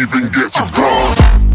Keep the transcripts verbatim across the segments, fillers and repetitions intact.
even get to cross.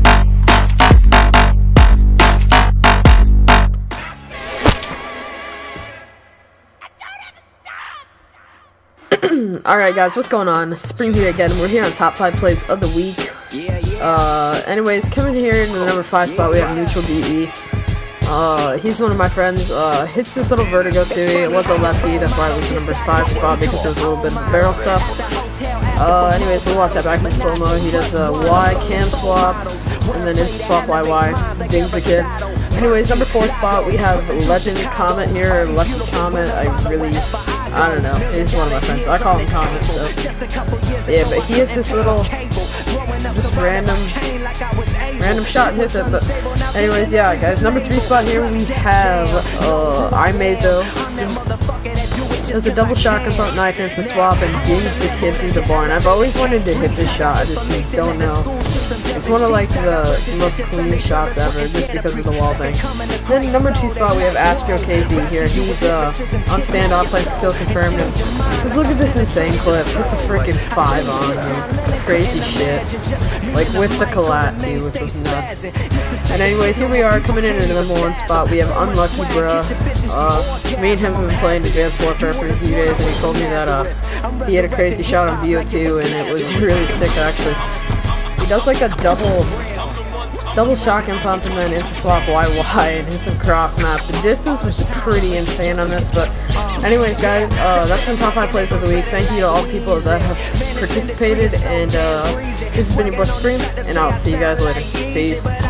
Alright guys, what's going on? Spring here again. We're here on top five plays of the week. Uh, anyways, coming here in the number five spot, we have Neutral D E. Uh, he's one of my friends. Uh, hits this little Vertigo Sui. It was a lefty, that's why it was the number five spot, because there's a little bit of barrel stuff. Uh, anyways, we'll watch that back in slow-mo. He does a Y cam swap, and then instant swap Y Y. Dings the kid. Anyways, number four spot, we have Legend Comet here, or Lefty Comet. I really, I don't know. He's one of my friends. I call him Comet, so. Yeah, but he hits this little, just random, random shot and hits it. But anyways, yeah, guys. Number three spot here, we have, uh, iMazo. Does a double shotgun pump knife instant swap and dings the kid through the barn. I've always wanted to hit this shot, I just don't know. It's one of like the most clean shots ever, just because of the wall bang. Then number two spot we have Astro K Z here. He's uh, on standoff, playing to kill confirmed. Because look at this insane clip. It's a freaking five on here. Crazy shit. Like with the collat too, which was nuts. And anyways, here we are coming in at the number one spot. We have Unlucky Bruh. Uh, me and him have been playing Advanced Warfare for a few days, and he told me that uh, he had a crazy shot on B O two, and it was really sick actually. He does like a double double shotgun pump and then instant swap Y Y and hits him cross map. The distance was pretty insane on this, but anyways guys, uh, that's been top five plays of the week. Thank you to all the people that have participated, and uh, this has been your boy Spring, and I'll see you guys later. Peace.